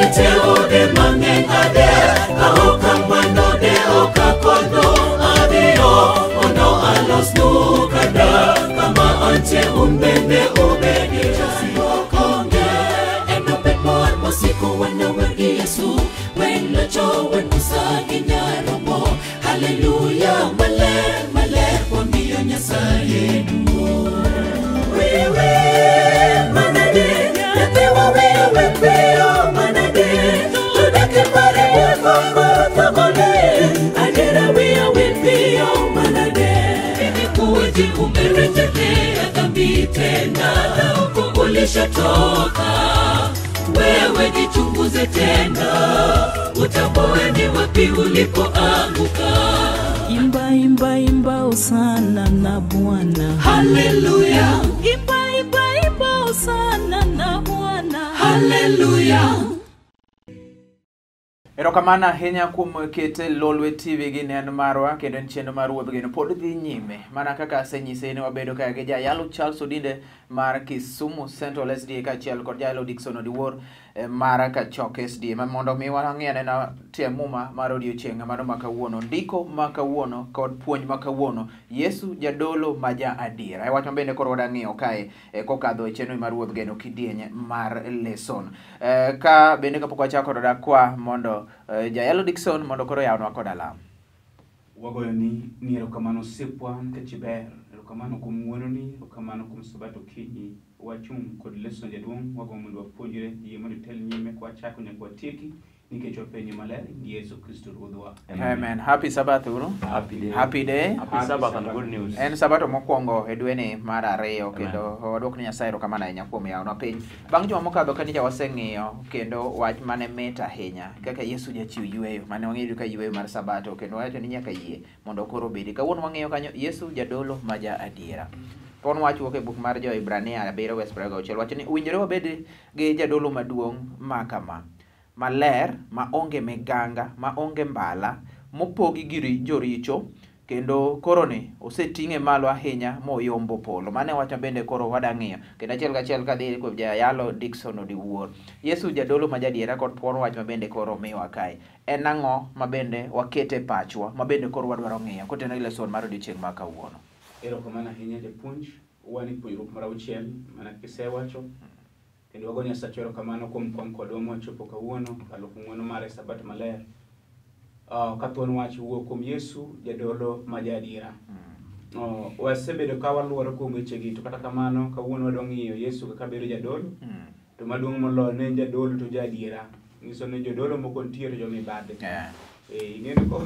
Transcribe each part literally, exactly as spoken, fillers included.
iteo de mangen Adiera kaoka mano de oka kono adio ono alos nukada kama ante umbende ubedi jasimo konge eno pepor mosiko wana wagi Yesu wen locho wen usagi nyaromo hallelujah male male wamiyo nyasaye duo wewe manade yatewa wewe wewe manade tudake pare wewe tamale Adiera wewe wewe manade kuji umerejete dhambi tena huko ulishatoka wewe jichunguze tena utambue ni wapi ulipoanguka imba imba imba usana na Bwana haleluya imba imba imba usana na Bwana haleluya. Erokamana ahinya kuom kete Lolwe T V gi neno marwa kendo en chenro mar wuodh geno pod dhi nyime mana kaka asenyise ne wabedo ka gi jayalo Charles Odinde mar Kisumu Central S D A kaachiel kod jayalo Dickson Odiwuor mar Kachok S D A mondo mi wang'e na tiemuma mar odiochieng' mano ma kawuono ndiko ma kawuono kod puonj ma kawuono Yesu Jadolo ma ja adiera. E wach ma bende koro wadang'iyo kae kokadho e chenro mar wuodh geno kidieny mar lesson ka bende kapok wachako to dakwa mondo jayalo Dickson mondo koro yawnwa kod alam. Wagoyo ni ni erokamano sipwa nikech ber erokamano kuom wuononi erokamano kuom sabato kinyi wachung' kod lesson jaduong' wago mondo wapuonjre yie mondo tel nyime kwa chako nyaka watieki nikech wapenjo maler gi Yesu Kristo ruodhwa. Amen. Happy Sabbath uru. Happy day. Happy day. Happy Sabbath and good news. En sabato mokwongo e dweni mar ariyo kendo wadwok ni Nyasaye erokamano ahinya kuom yawonwa piny. Bang' juma mokadho ka dija waseng'iyo kendo wach mane mit ahinya kaka Yesu jachiw yweyo mane wang'eyo ka yweyo mar sabato kendo wacho ni nyaka yie mondo koro obedi. Kawuono wang'eyo kanyo Yesu Jadolo ma ja adiera. Pon wach wuok e buk mar Jo-Ibrania abiriyo wes praga auchiel wacho ni uwinjore wabed gi jadolo maduong' ma kama maler ma onge miganga ma onge mbala mopogi giri joricho kendo koro ni oseting'e malo ahinya moyombo polo mane wacho bende koro wadang'iyo kendo achiel kachiel kadhi kuom jayalo Dickson Odiwuor. Yesu Jadolo ma jadiera kod pon wach ma bende koro miwa kae en ang'o ma bende wakete pachwa ma bende koro wadwaro ng'iyo kotenore gi lesson mar odiochieng' ma kawuono. Erokamano ahinya japuonj wan e puonjruok mar auchiel mana kisewacho kendo wago Nyasaye erokamano kuom kwan kodwa mochopo kawuono kalo kung'wono mar sabato maler. Uh, kathuon wach wuok kuom Yesu Jadolo ma ja adiera. Uh, wasebedo ka waluoro kuom wechegi to kata kamano kawuono wadwa ng'iyo Yesu kaka bedo jadolo to maduong' moloyo ne jadolo to ja adiera. Nyiso ni jodolo moko ntiere jo mibadhi. Yeah. Eh ing'eyo ko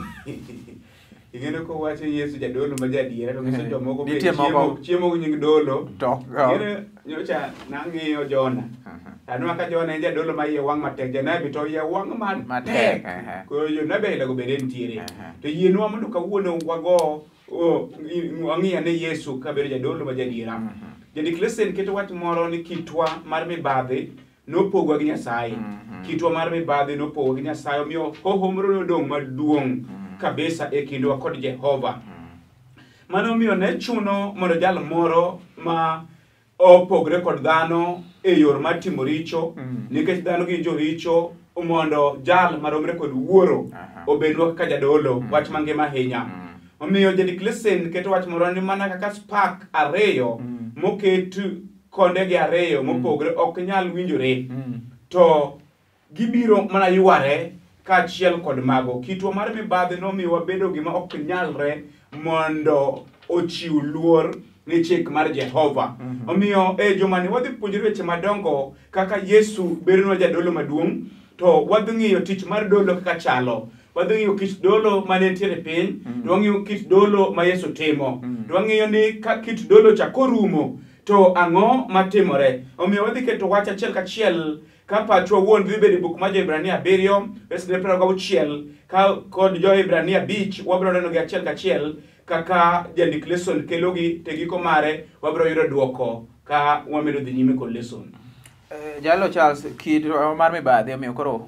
ing'eyo ko wacho Yesu Jadolo ma ja adiera to nyiso jomoko be chiemo chiemo gi nying dolo to ing'eyo nyocha nang'iyo Jona. Anwa ka Jona en jadolo ma iye wang' matek janabi to iye wang' matek koro jonabi aila go bende ntiere to yienwa mondo kawuono wago wang'iya ne Yesu ka bedo jadolo ma jadiera. Jandik lesson keto wach moro ni kitwa mar mibadhi nopogwa gi Nyasaye. Kitwa mar mibadhi nopogwa gi Nyasaye omiyo hoho moro nodong' maduong' kabisa e kindwa kod Jehova. Mano omiyo ne chuno mondo jal moro ma opogre kod dhano e yor mar timo richo nikech dhano gi joricho mondo jal maromre kod wuoro obedwa kaka jadolo wach mangima ahinya. Omiyo jandik lesson keto wach moro ni mana kaka spark ariyo moket kondegi ariyo mopogre ok nyal winjore to gibiro mana yware kaachiel kod mago. Kitwa mar mibadhi nomiyo wabedo gima ok nyalre mondo ochiw luor ni chik mar Jehova. Omiyo e joma ni wadhi puonjore weche madongo kaka Yesu bedo jadolo maduong' to wadhi ng'iyo tich mar dolo kaka chalo. Wadhi ng'iyo kit dolo mane ntiere piny, to wang'iyo kit dolo ma Yesu timo. To wang'iyo ni ka kit dolo cha korumo to ang'o matimore. Omiyo wadhi keto wach achiel kachiel ka pachwa wuon dhi bedo buk mar Jo-Ibrania abiriyo wes praga auchiel ka kod Jo-Ibrania abich wabiro neno gi achiel kachiel kaka jandik lesson kelogi te giko mare wabiro yudo duoko ka wamedo dhi nyime kod lesson. Uh, Jalo Charles kid mar mibadhi omiyo koro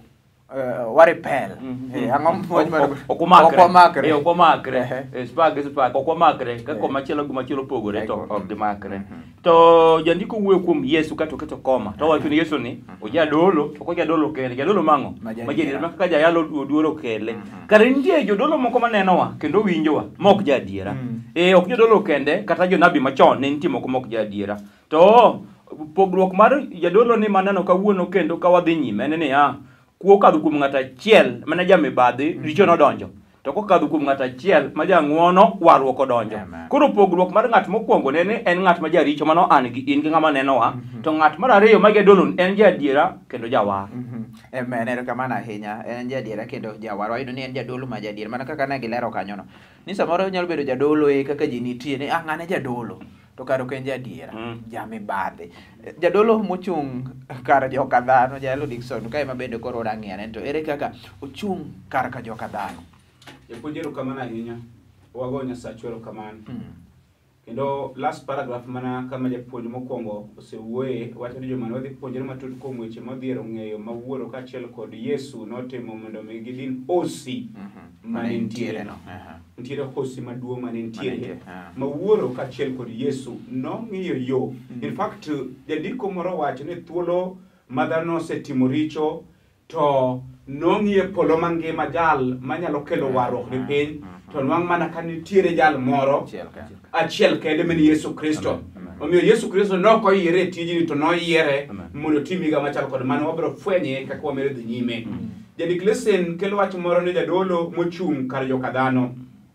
waripel ang'o muoch mar okwamakre okwamakre spag spag okwamakre ka koma chielo gi machielo pogore to ok gimakre to jandiko wuoyo kuom Yesu ka to keto koma to wacho ni Yesu ni ojadolo ok ojadolo kende jadolo mango majadiera ma kaka jayalo duoro kele kare nitie jodolo moko manenowa kendo winjowa mok jadiera e ok jodolo kende kata jonabi machon ne nitie moko mok jadiera to pogruok mar jadolo ni maneno kawuono kendo ka wadhi nyime en ni ah kuo kadho kuom ng'ata achiel mane jamibadhi richo nodonjo to kokadho kuom ng'ata achiel ma jang'uono warruok odonjo koro pogruok mar ng'at mokwongo ne en ng'at ma jaricho mano an gi in gi ng'ama nenowa to ng'at mar ariyo ma jadolo en jadiera kendo jawar amen erokamano ahinya en jadiera kendo jawar wayudo ni en jadolo ma jadiera mana kaka ne gilero kanyono ni samoro nyalo bedo jadolo e kaka ji nitie ni ah ng'ane jadolo to karo ken jadiera jamibadhi jadolo mochung' kar joka dhano jalo Dickson kae ma bende koro rang'iyane to ere kaka ochung' kar ka joka dhano japuonjero kamano ahinya wago Nyasaye kamano kendo last paragraph mana kama japuonj mokwongo osewuoye wacho ni joma nodhi puonjore matut kuom weche modhiero ng'eyo ma wuoro kaachiel kod Yesu notimo mondo mi gidin hosi mane ntiere no ntiere hosi maduong' mane ntiere ma wuoro kaachiel kod Yesu nong'iyo yo in fact jandiko moro wacho ni thuolo ma dhano osetimo richo to nong'iyo polo mangima jal manyalo kelo warruok ne piny to nwang' mana ka nitiere jal moro achiel kende mani Yesu Kristo omiyo Yesu Kristo nokoyiere e tijni to noyiere mondo timiga machal kod mano wabiro fwenye kaka wamedo dhi nyime Jadik lesen kelo wach moro ni jadolo mochung' kar joka dhano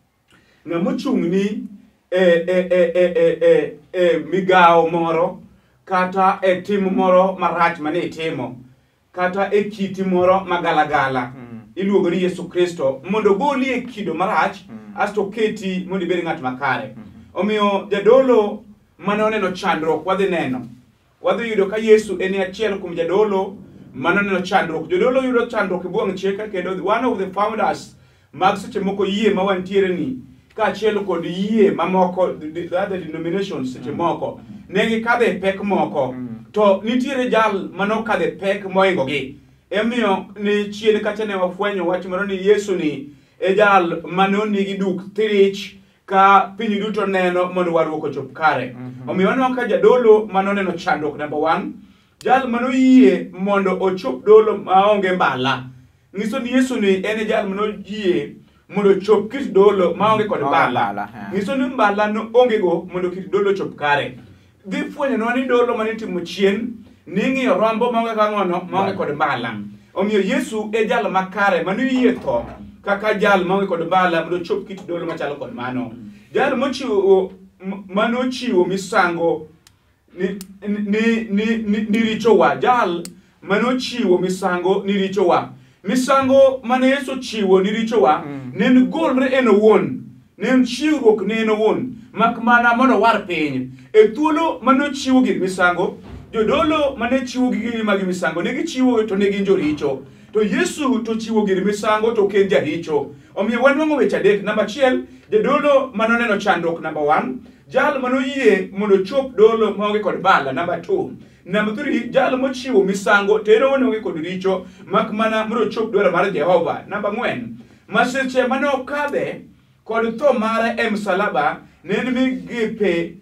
ng'a mochung' ni e e e e e e e migao moro kata e tim moro marach mane itimo kata e kiti moro magalagala iluongo ni Yesu Kristo mondo goli e kido marach asto keti mondo ibed ng'at makare omiyo jadolo mane oneno chandruok wadhi neno wadhi yudo ka Yesu en achiel kuom jadolo mane oneno chandruok jadolo yudo chandruok e buong' chika kendo one of the founders mag seche moko yie ma wantiere ni kaachiel kod yie mamoko the other denominations seche moko ne gikadhe pek moko to nitiere jal manokadhe pek moingogi emiyo ni chien kacha ne wafwenyo wach moro ni Yesu ni e jal mano nigi duk tirich ka piny duto neno mondo warruok ochop kare omiyo waneno ka jadolo mano neno chandruok number one jal mano yie mondo ochop dolo maonge mbala nyiso ni Yesu ni en jal mano yie mondo chop kit dolo maonge kod mbala nyiso ni mbala no onge go mondo kit dolo chop kare dhi fwenyo no ni dolo manitimo chien ning'iyo rombo maonge ka ng'ono maonge kod mbala omiyo Yesu e jal makare mano yie tho kaka jal maonge kod mbala mondo chop kit dolo machalo kod mano jal mochiwo mano chiwo misango ni ni ni ni richowa jal mano chiwo misango ni richowa misango mane Yesu chiwo ni richowa nen golre en owuon nen chiwruok ne en owuon mak mana mondo war piny e thuolo mano chiwo gir misango jodolo mane chiwo gigi mag misango ne gichiwo to ne gin joricho to Yesu to chiwo gir misango to ken jaricho omiyo wanwang'o weche adek namba achiel jadolo mano neno chandruok number one jal mano yie mondo chop dolo maonge kod bala number two number three jal mochiwo misango tero onge kod richo mak mana mondo chop dwaro mar Jehova number ng'wen maseche mane okadhe kod tho mare e msalaba ne en migepe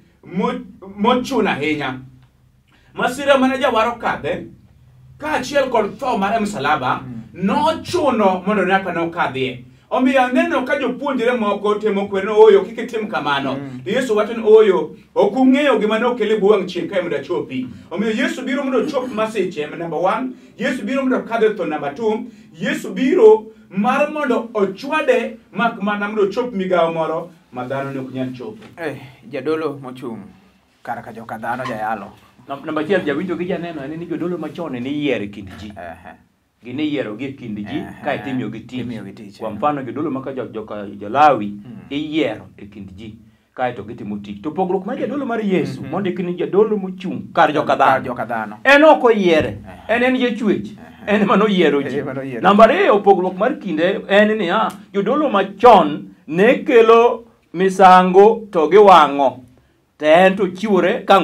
mochuna ahinya masira mane jawaro kadhe kaachiel kod tho mare e msalaba nochuno mondo nyaka nokadhie omiyo neno ka jopuonjre moko temo kwero oyo kik itim kamano Yesu wacho ni oyo ok ung'eyo gima ne okele buwang' chien kae mondo chopi omiyo Yesu biro mondo chop masiche number one Yesu biro mondo kadhe tho number two Yesu biro mar mondo ochwade mak mana mondo chop migawo moro ma dhano ne ok nyal chopo eh jadolo mochung' kar ka joka dhano jayalo namba achiel jawinjo gi janeno en ni jodolo machon ne yiero kind ji gine yiero gi kind ji ka itimiyo gi tich kwa mfano jodolo maka joka Jolawi iyiero e kind ji ka to gitimo tich to pogruok mar jadolo mar Yesu mondo kini jadolo mochung' kar joka dhano en ok oyiere en en jachwech en mano yiero ji namba ariyo pogruok mar kinde en ni ha jodolo machon ne kelo misango to giwang'o to en to chiwore kang'o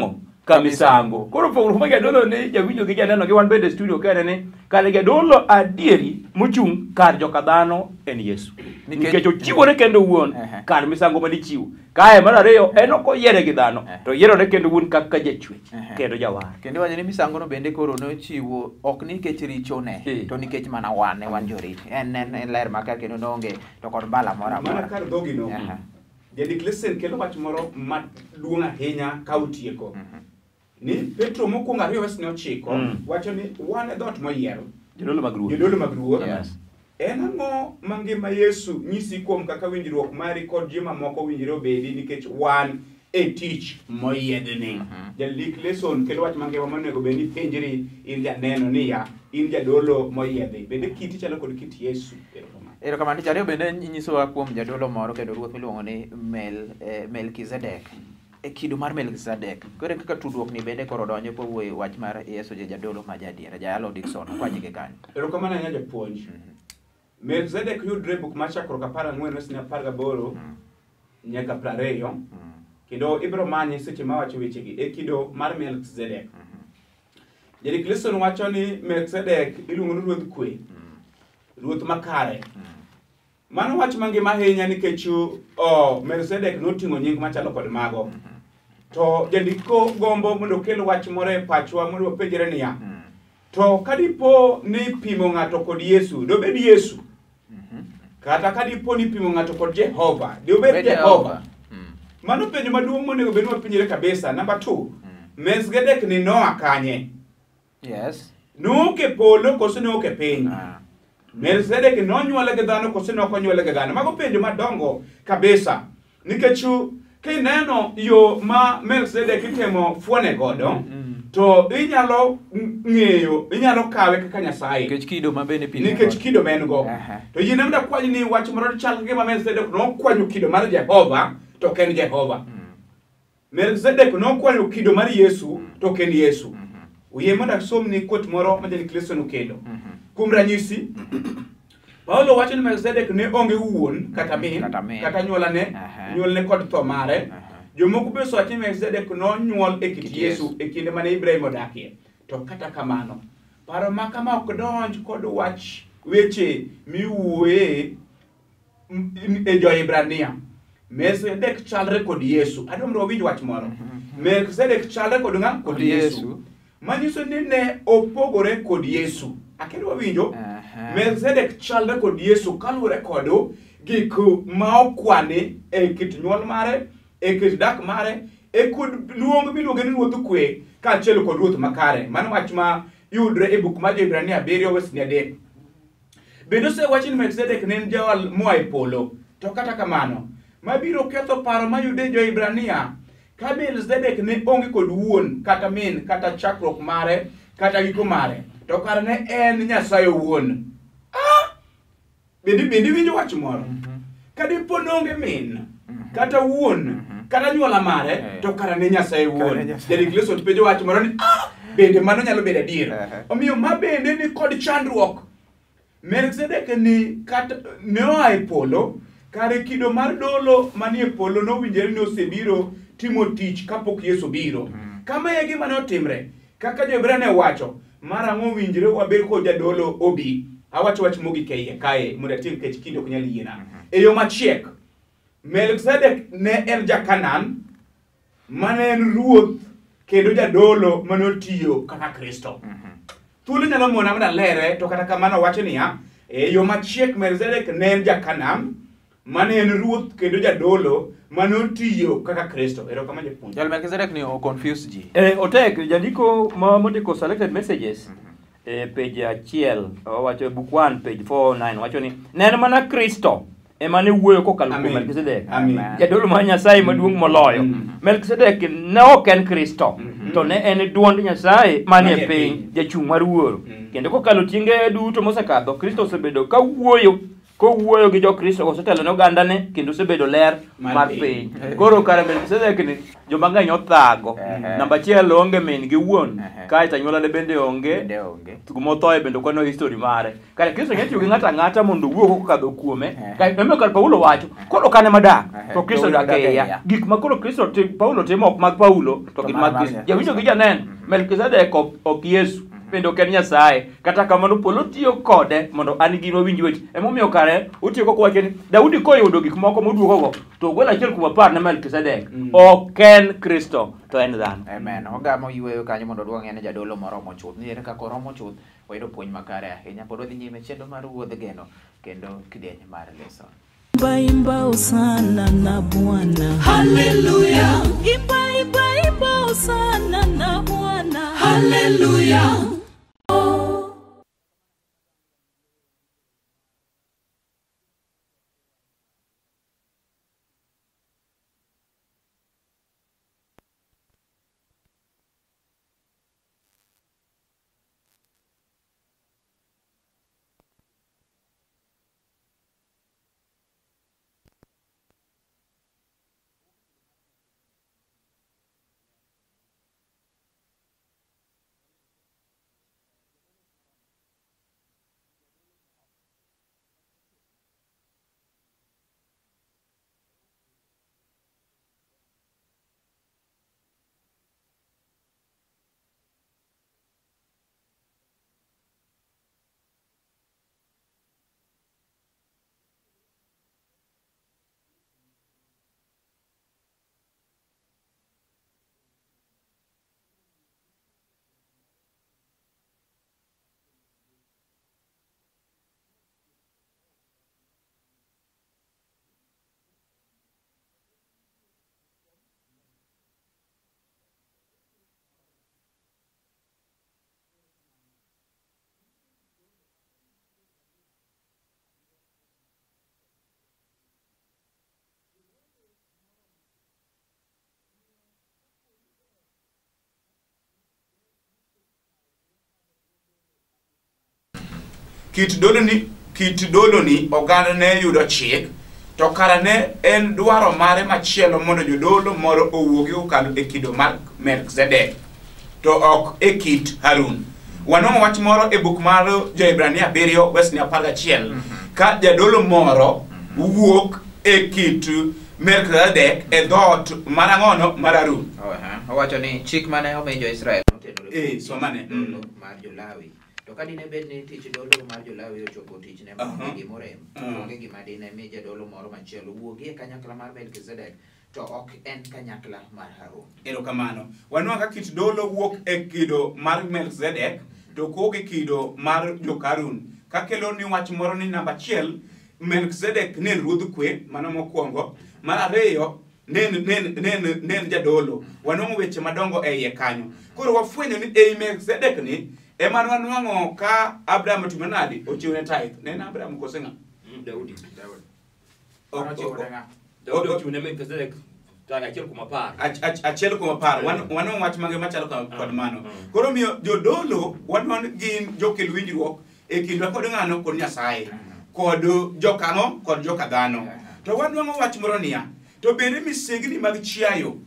ka misango. Koro pogruok ma jadolo ne jawinjo gi janeno gi wan bende studio kene ni kare jadolo adieri mochung' kar joka dhano en Yesu. Nikech ochiwore kendo wuon kar misango ma dichiwo. Kae mar ariyo en ok oyiere gi dhano to yierore kendo wuon kaka jachwech kendo jawar. Kendo wacho ni misango no bende koro nochiwo ok nikech richone to nikech mana wan ne wan jorit. En en ler makar kendo noonge to kod bala moro amora. Mana kar dhogi no. Jadi listen kelo wach moro maduong' ahinya ka utieko. Ni Petro mokwongo ariyo wes ne ochiko wacho ni wan e dhoot moyiero. Jodolo mag ruoth. Jodolo mag ruoth. En ang'o mangima Yesu nyisi kuom kaka winjruok mari kod ji mamoko winjre obedi nikech wan e tich moyiedhni. Jandik lesson kelo wach mangima monego bed ni penjri in janeno niya in jadolo moyiedhi. Bende kiti chalo kod kit Yesu. Erokamano. Tich ariyo bende nyisowa kuom jadolo moro kendo ruoth miluongo ni Mel Melkizedek. E kido mar Melkizedek. Koro kaka tudruok ni bende koro donjo kowuoyo wach mar Yesu Jadolo ma Adiera. Jayalo Dickson kwanye gi kanyo. Erokamano anya japuonj. Melkizedek yudre buk mar chakruok apar ang'wen wesne apar gaboro nyaka prariyo. Kendo ibro manye seche ma wacho wechegi e kido mar Melkizedek. Jandik lesson wacho ni Melkizedek iluongo ni ruodh kwe. Ruoth makare. Mano wach mangima ahinya nikech oh Melkizedek noting'o nying machalo kod mago. To jandiko gombo mondo kel wach moro e pachwa mondo wapenjre niya. To kadipo ni pimo ng'ato kod Yesu, dobed Yesu. Kata kadipo ni pimo ng'ato kod Jehova, dobed Jehova. Mano penjo maduong' monego bed wapenjre kabisa. Number two, Melkizedek ni noa kanye? Yes. Noke polo koso noke piny. Melkizedek nonyuole gi dhano koso ne ok onyuole gi dhano. Mago penjo madongo kabisa. Nikech kineno yo ma Melkizedek itemo fuone godo, to inyalo ng'eyo, inyalo kawe kaka Nyasaye. Nikech kido ma bende piny. Nikech kido ma en go. To yie namda kwany ni wach moro chal gi ma Melkizedek nokwanyo kido mar Jehova to ken Jehova. Melkizedek nokwanyo kido mar Yesu to ken Yesu. Uye mondo som ni quote moro ma Jandik lesson okelo. Kuom ranyisi, Paulo wacho ni Melkizedek ne onge wuon kata min kata nyuolane, nyuolne kod tho mare. Jomoko be wacho ni Melkizedek nonyuol e kit Yesu e kinde mane Ibrahim odakie. To kata kamano, paro ma kama ok donj kod wach weche miwuoye e Jo-Ibrania. Melkizedek chalre kod Yesu. Adwaro winj wach moro. Melkizedek chalre kod ng'a? Kod Yesu. Manyiso ni ne opogore kod Yesu. Akedo winjo. Melkizedek chalre kod Yesu kaluwore kod gik ma okwane e kit nyuol mare, e kit dak mare, e kod luong miluongo ni ruodh kwe kaachiel kod ruoth makare. Mano wach ma yudre e buk mar Jo-Ibrania abiriyo wesni adek. Bende osewachi ni Melkizedek ne en jawal moa e polo. To kata kamano, mabiro ketho paro mayude Jo-Ibrania ka Melkizedek ne onge kod wuon kata min kata chakruok mare kata giko mare. To kar ne en Nyasaye wuon. Ah! Bende bende winjo wach moro. Kadipo nonge min kata wuon kata nyuola mare to kar ne Nyasaye wuon. Jandik lesson penjo wach moro ni ah! Bende mano nyalo bedo adier. Omiyo ma bende ni kod chandruok. Melkizedek ni kata ne oa e polo kare kido mar dolo manie polo no winjore ni osebiro timo tich kapok Yesu biro. Kama e gima ne otimre kaka Jo-Ibrania wacho mar ang'o winjre wabed kod jadolo obi. Awacho wach mogik e iye kae mondo atim kech kinde ok nyal yiena. E yo machiek, Melkizedek ne en ja-Kanan mane en ruoth kendo jadolo mane otiyo kaka Kristo. Thuolo nyalo mona mondo alere to kata kamano wacho niya, e yo machiek Melkizedek ne en ja-Kanan mane en ruoth kendo jadolo mane otiyo kaka Kristo. Erokamano japuonj. Jal Melkizedek ni o confuse ji. Eh otek jandiko ma mondiko selected messages e page achiel wacho book one page four oh nine wacho ni nen mana Kristo ema ne wuoyo kokalo kuom Melkizedek. Jadolo mar Nyasaye maduong' moloyo. Melkizedek ne ok en Kristo to ne en duond Nyasaye manie piny jachung' mar wuoro. Kendo kokalo tienge duto mosekadho Kristo osebedo ka wuoyo kowuoyo gi jokristo osetelo ne oganda ne kendo osebedo ler mar piny. Koro kare Melkizedek ni joma ng'eny othago. Namba achiel onge min gi wuon, kae anyuola ne bende onge, kumothoe bende kwano history mare. Kare Kristo nyalo tiyo gi ng'ato ang'ata mondo owuo kokadho kuome. Kare ema kar Paulo wacho, koro kane madak to Kristo dak e iya. Gik ma koro Kristo Paulo timo ok mag Paulo to gin mag Kristo. Jawinjo gi janeno, Melkizedek ok Yesu. Bende ok en Nyasaye, kata kamano polo tiyo kode mondo an gi winj weche. Emomiyo kare utiyo koko wacho ni Daudi koyudo gik moko moduogogo to ogwelo achiel kuom apar ne Melkizedek. Ok en Kristo to en dhano. Amen. Ogamo yweyo kanyo mondo duong' ene jadolo moromo chuth. Ni ere kaka oromo chuth wayudo puonj makare ahinya. Pod wadhi nyime chenro mar wuodh geno kendo kidieny mar lesson. Imba imba osana na Bwana. Hallelujah. Imba imba imba osana na Bwana. Hallelujah. Kit dolo ni kit dolo ni oganda ne yudo chik to kara ne en dwaro mare machielo mondo jodolo moro owuogi okalo e kido mar Melkizedek to ok e kit Harun. Wanongo wach moro e buk mar Jo-Ibrania abiriyo wesni apar gachiel ka jadolo moro wuok e kit Melkizedek e dhoot mar ang'ono mar Harun. Owacho ni chik mane omi Jo-Israel eh somane mar Jo-Lawi. To ka dine bed ni tich dolo mar Jo-Lawi ochopo tich ne monge gimorem, onge gima dine mi jadolo moro machielo wuogi e kanyakla mar Melkizedek to ok en kanyakla mar Harun. Erokamano. Wanwang'o ka kit dolo wuok e kido mar Melkizedek to kok e kido mar Jo-Harun. Ka kelo ni wach moro ni namba achiel, Melkizedek ne ruodh kwe, mano mokwongo. Mar ariyo, nen nen nen nen jadolo. Wanwang'o weche madongo e iye kanyo. Koro wafwenyo ni ei Melkizedek ni ema wanwang'o ka Abraham timo nade ochiwo ne tithe. Ne Abraham kose ng'a? Daudi. Daudi. Oro chiwo ne ng'a? Daudi ochiwo ne Melkizedek tanga achiel kuom apar. Achiel kuom apar. Wanwang'o wach mange machalo kod mano. Koro miyo jodolo wanwang'o gin jokel winjruok e kindwa kod ng'ano kod Nyasaye. Kod jokang'o kod joka dhano. To wanwang'o wach moro niya, to bende misengni mag chiayo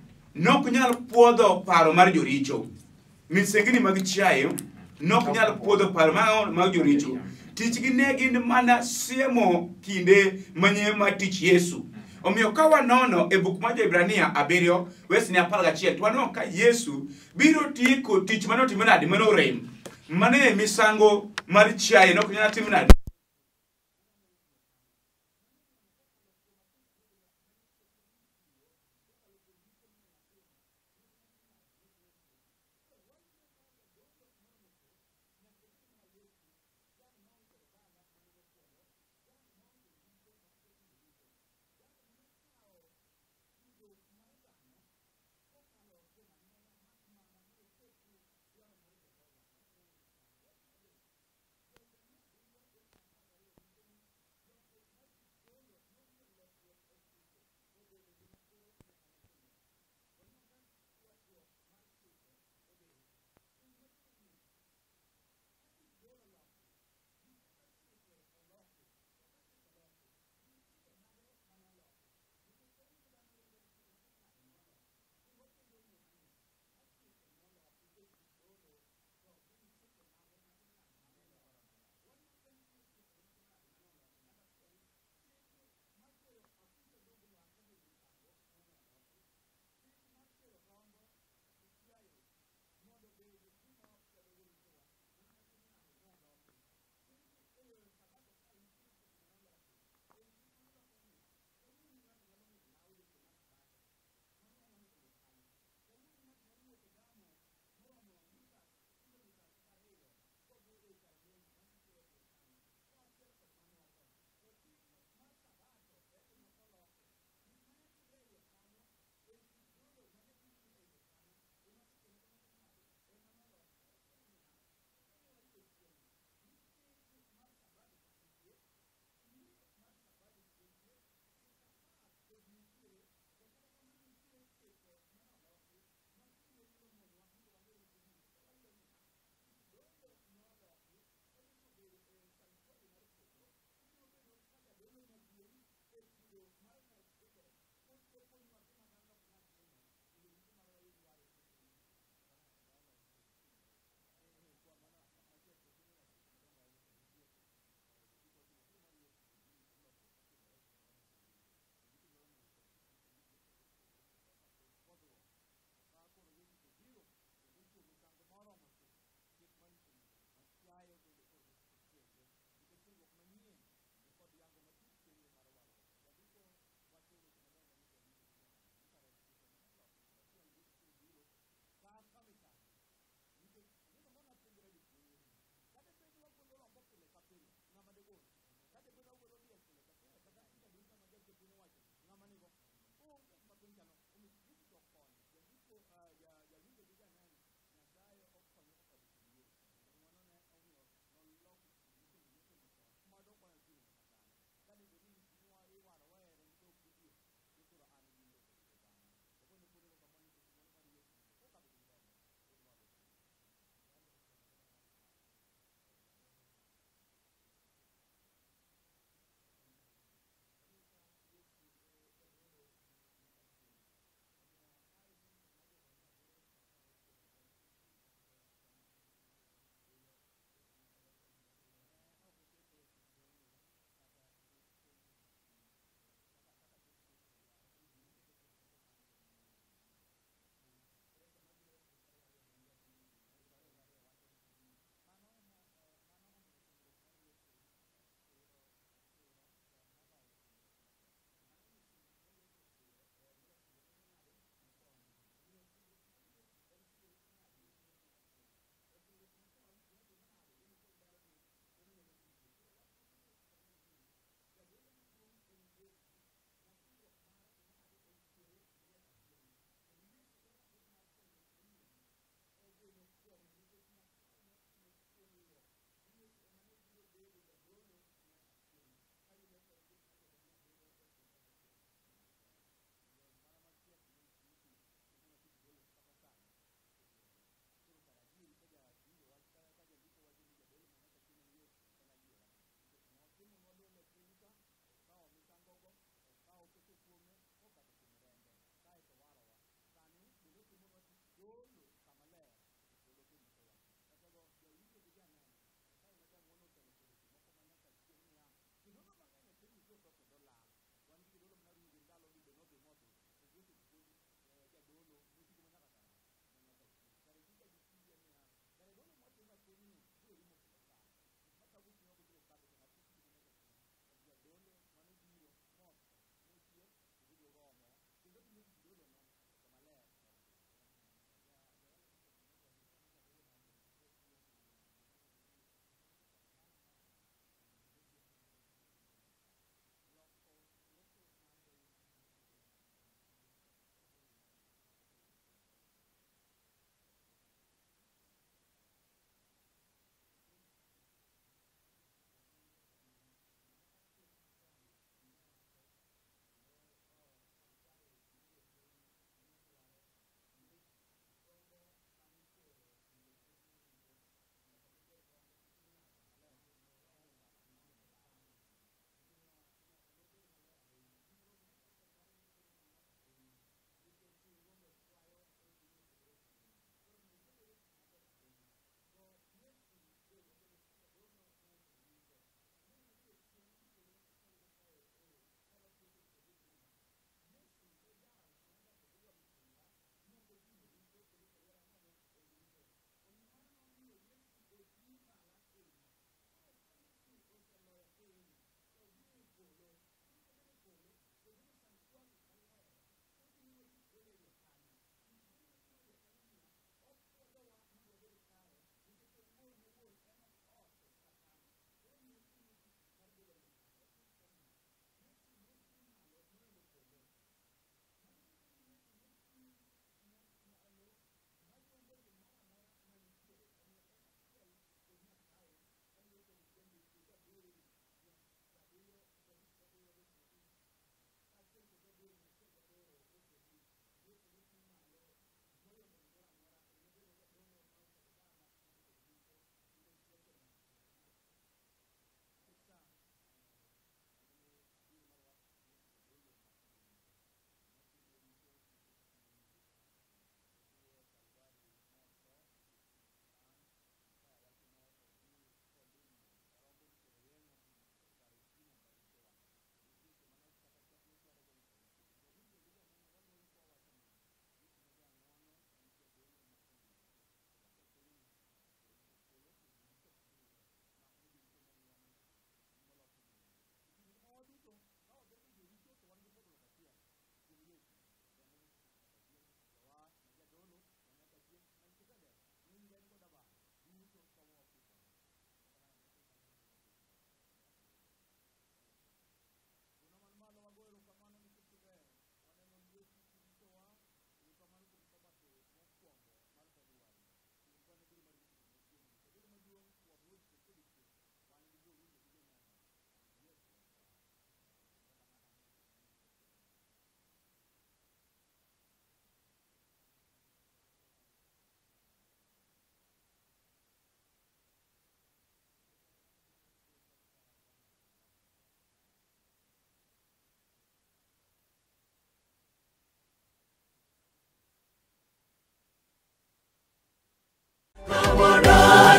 nok nyal puodho paro mar joricho. Misengni mag chiayo nok nyal puodho paro mag joricho. Tich gi ne gin mana siemo kinde manye ma tich Yesu. Omiyo ka wanono e buk mar Jo-Ibrania abiriyo wesni apar gachiel to wanono ka Yesu biro tieko tich manotimo nade manorem. Mane misango mar chiayo nok nyal timo nade.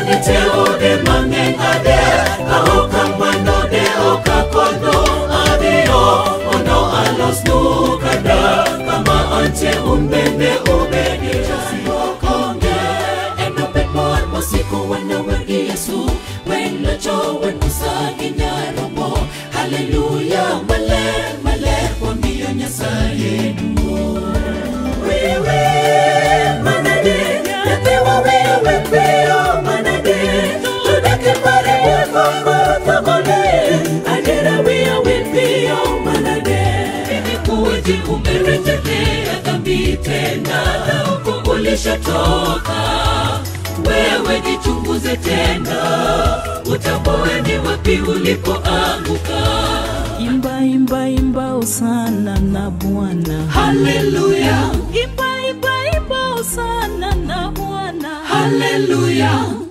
iteo de mange ade Kaoka mano de oka kono Adio ono alos nukada Kama ante umbende ubedi Jasi konge Eno penmor mosiko wana wagi Yesu Weno cho weno sagi nyaromo Hallelujah male male Wambio nyasaye duo Wewe manade Yatewa wewe peo manade Tudake pare wewe tamale Adiera wewe peo manade Kuji umerejelea dhambi tena Na uko ulishatoka Wewe jichunguze tena Utambue ni wapi ulipoanguka Imba imba imba usana na Bwana Hallelujah Imba imba imba usana na Bwana Hallelujah